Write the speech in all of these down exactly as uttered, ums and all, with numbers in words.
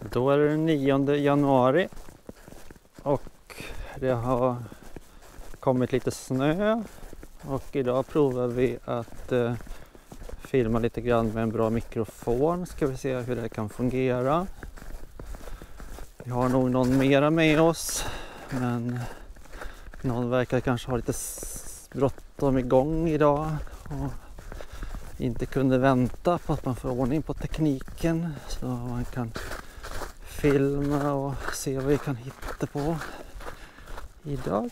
Då är det den nionde januari och det har kommit lite snö och idag provar vi att eh, filma lite grann med en bra mikrofon. Ska vi se hur det kan fungera. Vi har nog någon mera med oss, men någon verkar kanske ha lite bråttom igång idag och inte kunde vänta på att man får ordning på tekniken så man kan filma och se vad vi kan hitta på idag.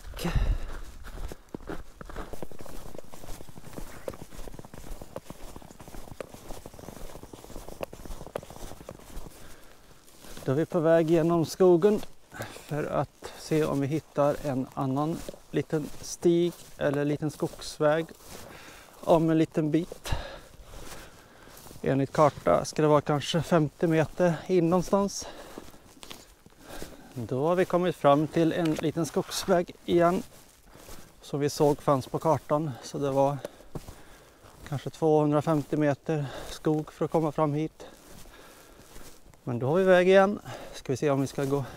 Då är vi på väg genom skogen för att se om vi hittar en annan liten stig eller liten skogsväg om en liten bit. Enligt karta ska det vara kanske femtio meter in någonstans. Då har vi kommit fram till en liten skogsväg igen som vi såg fanns på kartan. Så det var kanske tvåhundrafemtio meter skog för att komma fram hit. Men då har vi väg igen. Ska vi se om vi ska gå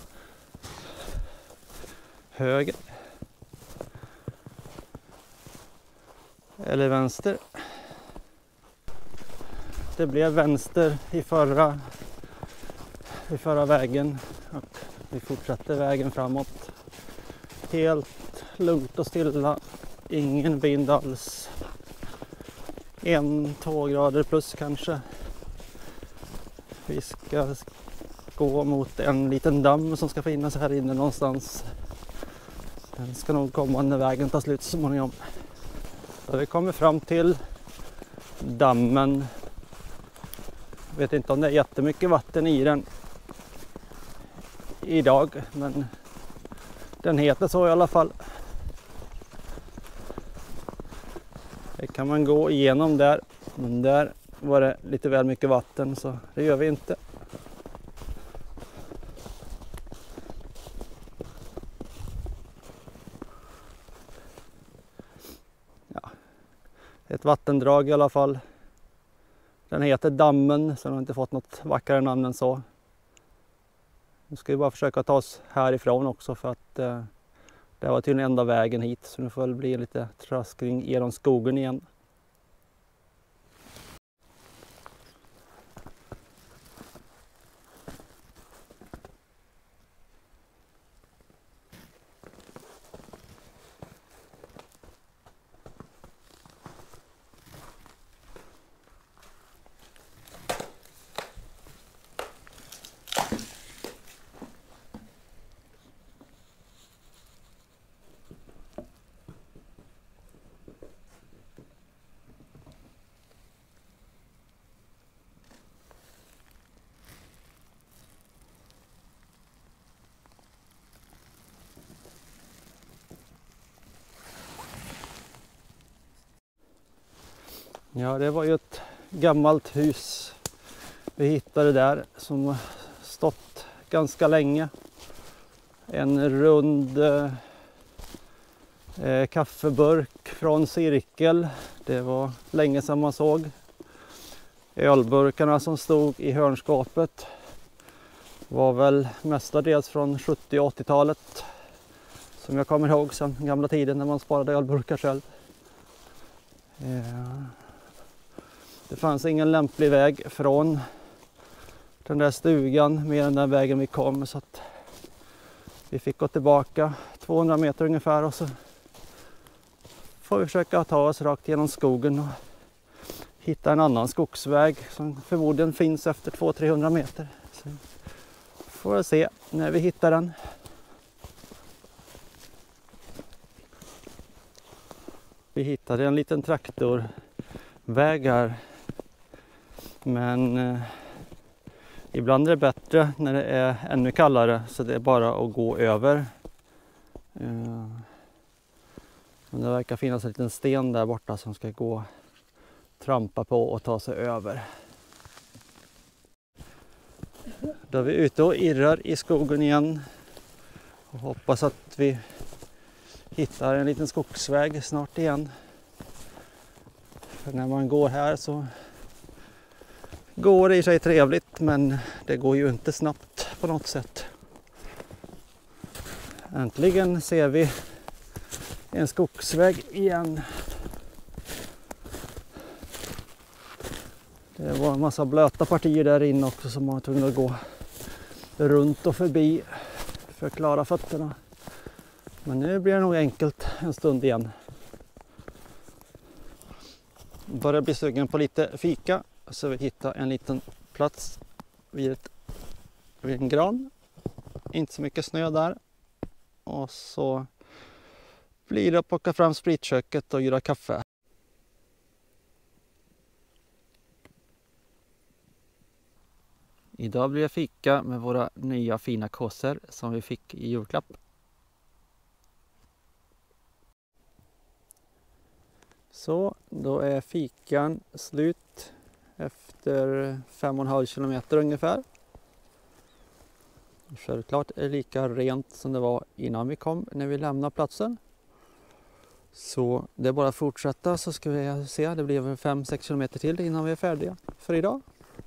höger eller vänster. Det blev vänster i förra, i förra vägen och vi fortsatte vägen framåt. Helt lugnt och stilla, ingen vind alls. En, två grader plus kanske. Vi ska gå mot en liten damm som ska finnas här inne någonstans. Den ska nog komma när vägen tar slut så småningom. Så vi kommer fram till dammen. Jag vet inte om det är jättemycket vatten i den idag, men den heter så i alla fall. Det kan man gå igenom där, men där var det lite väl mycket vatten så det gör vi inte. Ja, ett vattendrag i alla fall. Den heter Dammen, så den har inte fått något vackrare namn än så. Nu ska vi bara försöka ta oss härifrån också för att eh, det var tydligen enda vägen hit. Så nu får det bli lite traskning genom skogen igen. Ja, det var ju ett gammalt hus vi hittade där som stått ganska länge. En rund eh, kaffeburk från Cirkel. Det var länge sedan man såg. Ölburkarna som stod i hörnskåpet var väl mestadels från sjuttio- och åttiotalet. Som jag kommer ihåg sedan gamla tiden när man sparade ölburkar själv. Ja. Det fanns ingen lämplig väg från den där stugan med den där vägen vi kom, så att vi fick gå tillbaka tvåhundra meter ungefär och så får vi försöka ta oss rakt genom skogen och hitta en annan skogsväg som förmodligen finns efter tvåhundra till trehundra meter. Så får vi se när vi hittar den. Vi hittade en liten traktorväg här. Men eh, ibland är det bättre när det är ännu kallare så det är bara att gå över. Eh, men det verkar finnas en liten sten där borta som ska gå trampa på och ta sig över. Då är vi ute och irrar i skogen igen och hoppas att vi hittar en liten skogsväg snart igen. För när man går här så går i sig trevligt, men det går ju inte snabbt på något sätt. Äntligen ser vi en skogsväg igen. Det var en massa blöta partier där inne också som man var tvungen att gå runt och förbi för att klara fötterna. Men nu blir det nog enkelt en stund igen. Börjar bli sugen på lite fika, så vi hittar en liten plats vid, ett, vid en gran. Inte så mycket snö där. Och så blir det att plocka fram spritköket och göra kaffe. Idag blir det fika med våra nya fina kossor som vi fick i julklapp. Så, då är fikan slut efter fem och en halv kilometer ungefär. Självklart är det lika rent som det var innan vi kom när vi lämnade platsen. Så det är bara att fortsätta, så ska vi se, det blir väl fem sex kilometer till innan vi är färdiga för idag.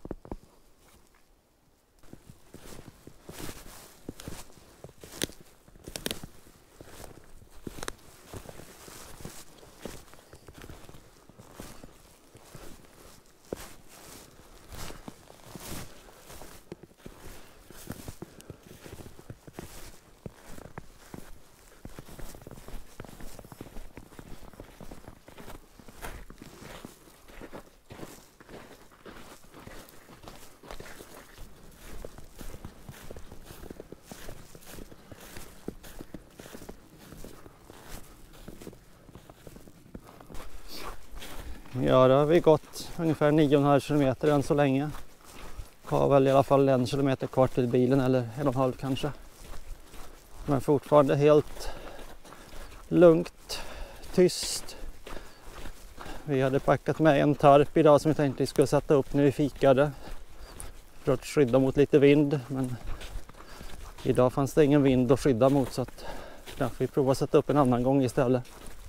Ja, då har vi gått ungefär nio och en halv kilometer än så länge. Har väl i alla fall en kilometer kvar till bilen, eller en och en halv kanske. Men fortfarande helt lugnt, tyst. Vi hade packat med en tarp idag som vi tänkte vi skulle sätta upp när vi fikade. För att skydda mot lite vind, men idag fanns det ingen vind att skydda mot, så att kanske vi provar att sätta upp en annan gång istället.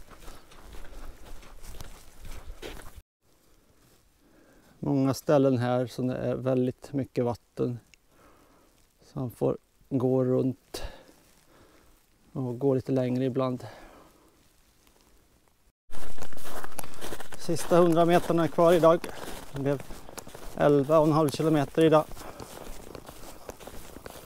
Många ställen här som det är väldigt mycket vatten. Så man får gå runt och gå lite längre ibland. Sista hundra meterna är kvar idag. Det blev elva och en halv kilometer idag.